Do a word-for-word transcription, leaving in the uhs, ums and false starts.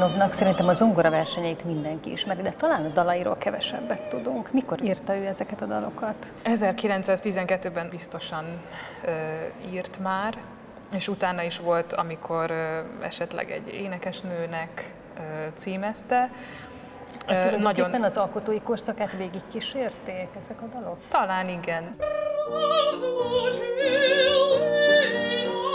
Rachmaninoffnak szerintem a zongora versenyeit mindenki ismeri, de talán a dalairól kevesebbet tudunk. Mikor írta ő ezeket a dalokat? ezerkilencszáztizenkettőben biztosan ö, írt már, és utána is volt, amikor ö, esetleg egy énekesnőnek ö, címezte. Tulajdonképpen nagyon... az alkotói korszakát végigkísérték ezek a dalok? Talán igen.